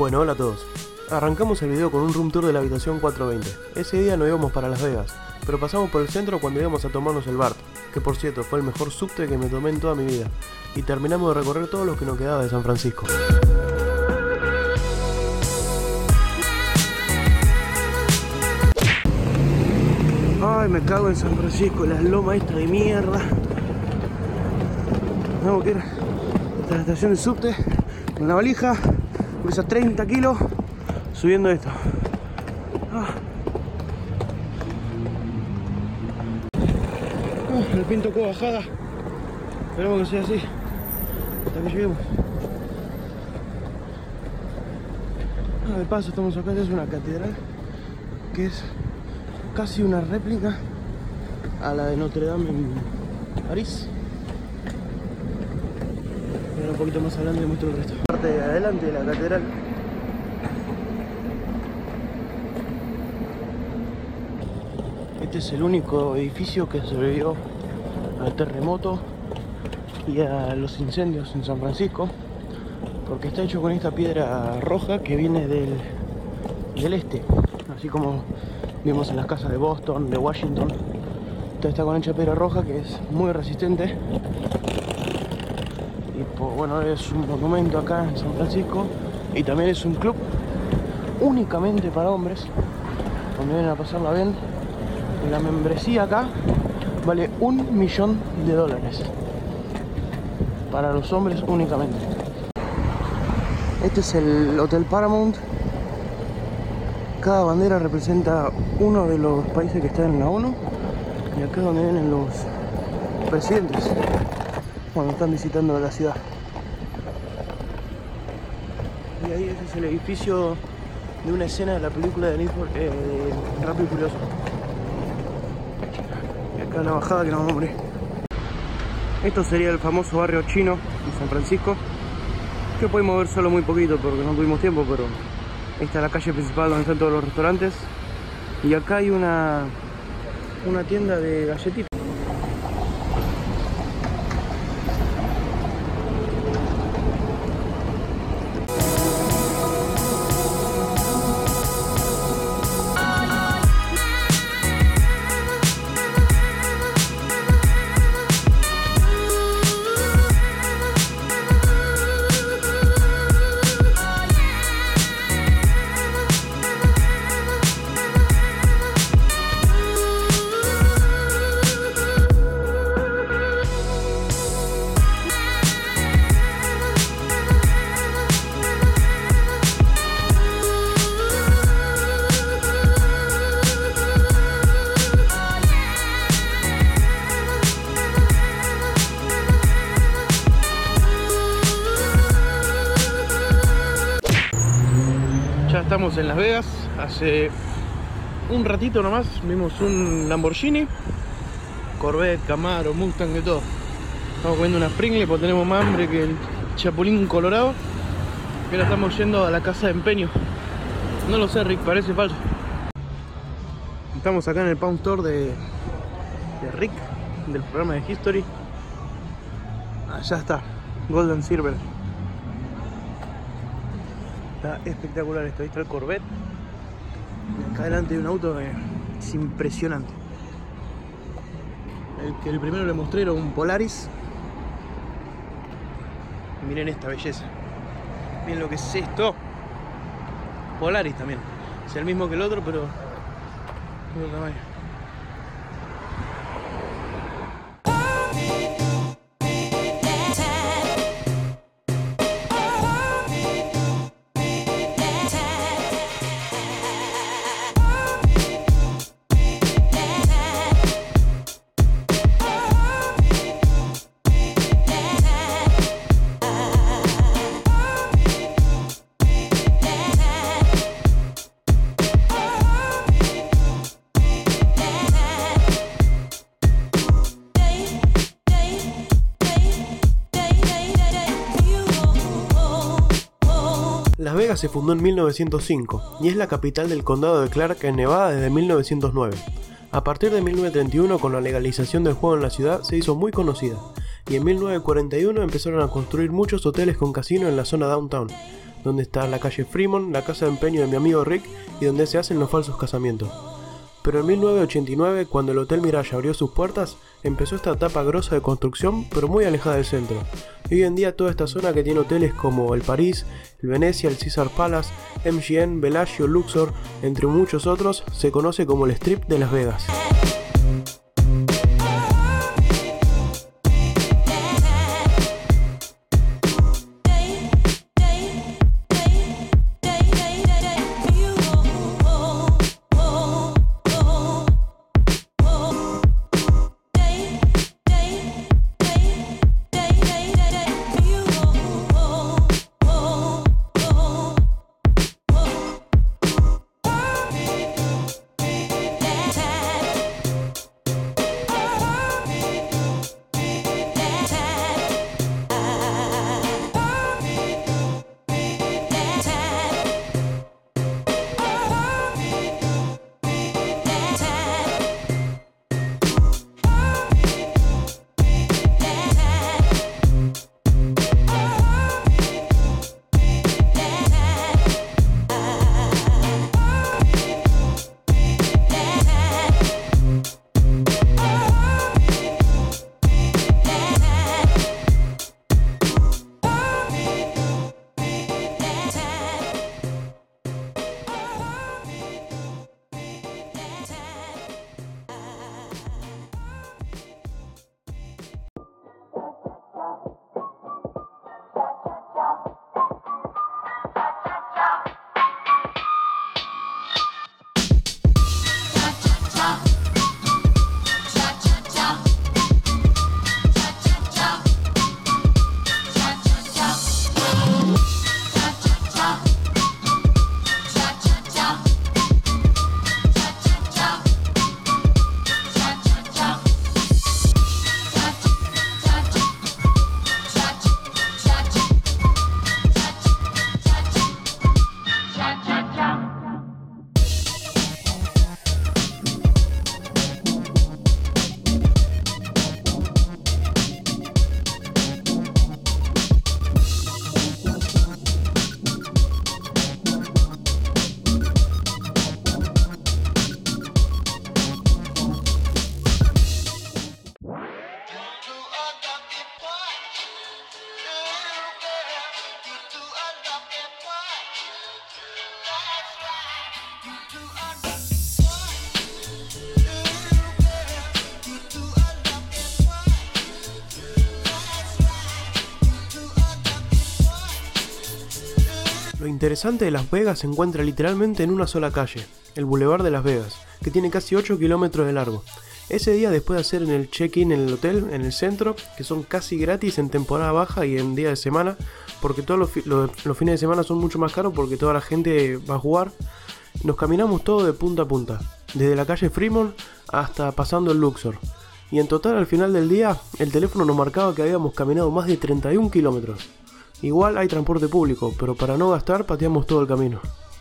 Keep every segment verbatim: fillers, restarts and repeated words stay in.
Bueno, hola a todos. Arrancamos el video con un room tour de la habitación cuatrocientos veinte. Ese día no íbamos para Las Vegas, pero pasamos por el centro cuando íbamos a tomarnos el BART, que por cierto fue el mejor subte que me tomé en toda mi vida, y terminamos de recorrer todo lo que nos quedaba de San Francisco. Ay, me cago en San Francisco, la loma esta de mierda. Tengo que ir hasta la estación de subte con la valija, pesa treinta kilos, subiendo esto. Ah. Ah, el pin tocó bajada. Esperemos que sea así hasta que lleguemos. Ah, de paso estamos acá, esta es una catedral que es casi una réplica a la de Notre Dame en París. Pero un poquito más adelante muestro el resto. Parte de adelante de la catedral. Este es el único edificio que sobrevivió al terremoto y a los incendios en San Francisco, porque está hecho con esta piedra roja que viene del, del este, así como vimos en las casas de Boston, de Washington. Toda está con hecha piedra roja que es muy resistente. Y pues, bueno, es un monumento acá en San Francisco. Y también es un club únicamente para hombres, donde vienen a pasarla bien. Y la membresía acá vale un millón de dólares. Para los hombres únicamente. Este es el Hotel Paramount. Cada bandera representa uno de los países que están en la ONU. Y acá es donde vienen los presidentes cuando están visitando la ciudad. Y ahí ese es el edificio de una escena de la película de, for, eh, de Rápido y Furioso. Y acá la bajada que nos vamos a morir. Esto sería el famoso barrio chino de San Francisco, que pudimos ver solo muy poquito porque no tuvimos tiempo, pero esta es la calle principal donde están todos los restaurantes. Y acá hay una, una tienda de galletitas. Ya estamos en Las Vegas. Hace un ratito nomás vimos un Lamborghini, Corvette, Camaro, Mustang, de todo. Estamos comiendo una Pringles porque tenemos más hambre que el chapulín colorado. Y ahora estamos yendo a la casa de empeño. No lo sé, Rick, parece falso. Estamos acá en el Pawn Store de, de Rick, del programa de History. Allá está, Gold and Silver. Está espectacular esto, ahí está el Corvette. Acá adelante hay un auto que es impresionante. El que el primero le mostré era un Polaris. Y miren esta belleza. Miren lo que es esto. Polaris también. Es el mismo que el otro, pero de otro tamaño. Las Vegas se fundó en mil novecientos cinco y es la capital del condado de Clark en Nevada desde mil novecientos nueve. A partir de mil novecientos treinta y uno, con la legalización del juego en la ciudad, se hizo muy conocida, y en mil novecientos cuarenta y uno empezaron a construir muchos hoteles con casino en la zona downtown. donde está la calle Fremont, la casa de empeño de mi amigo Rick y donde se hacen los falsos casamientos. Pero en mil novecientos ochenta y nueve, cuando el Hotel Mirage abrió sus puertas, empezó esta etapa grosa de construcción, pero muy alejada del centro. Y hoy en día toda esta zona, que tiene hoteles como el París, el Venecia, el Caesar Palace, M G M, Bellagio, Luxor, entre muchos otros, se conoce como el Strip de Las Vegas. Lo interesante de Las Vegas se encuentra literalmente en una sola calle, el Boulevard de Las Vegas, que tiene casi ocho kilómetros de largo. Ese día, después de hacer en el check-in en el hotel, en el centro, que son casi gratis en temporada baja y en día de semana, porque todos los, fi los, los fines de semana son mucho más caros porque toda la gente va a jugar, nos caminamos todo de punta a punta, desde la calle Fremont hasta pasando el Luxor. Y en total, al final del día, el teléfono nos marcaba que habíamos caminado más de treinta y un kilómetros. Igual hay transporte público, pero para no gastar pateamos todo el camino.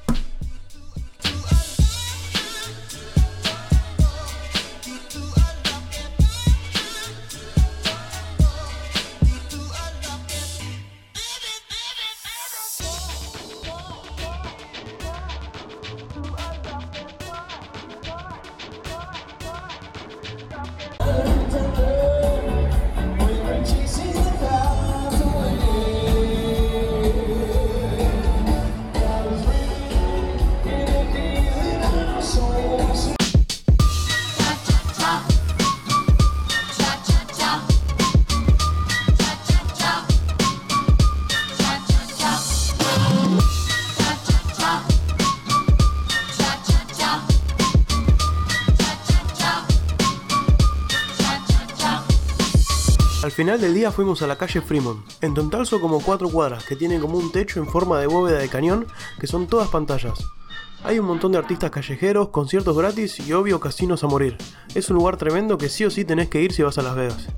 Al final del día fuimos a la calle Fremont. En total son como cuatro cuadras que tienen como un techo en forma de bóveda de cañón que son todas pantallas. Hay un montón de artistas callejeros, conciertos gratis y obvio casinos a morir. Es un lugar tremendo que sí o sí tenés que ir si vas a Las Vegas.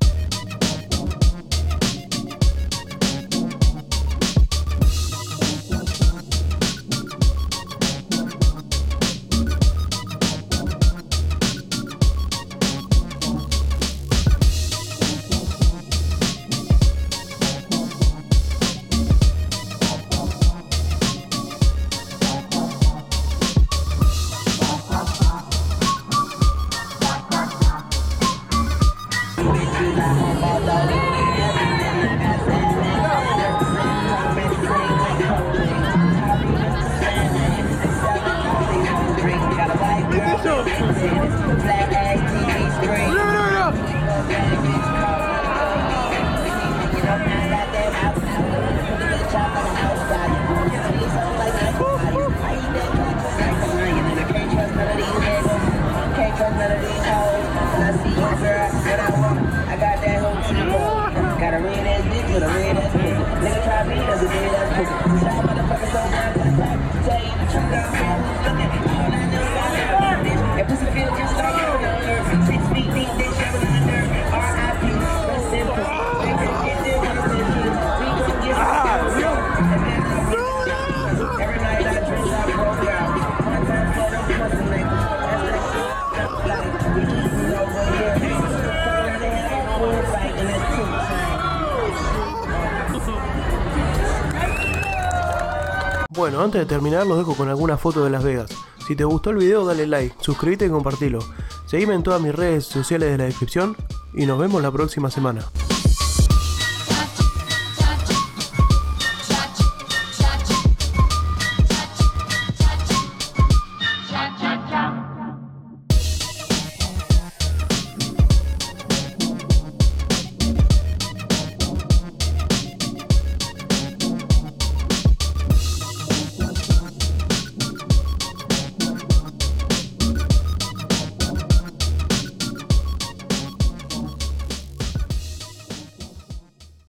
Bueno, antes de terminar los dejo con alguna foto de Las Vegas. Si te gustó el video dale like, suscríbete y compartilo. Seguime en todas mis redes sociales de la descripción y nos vemos la próxima semana.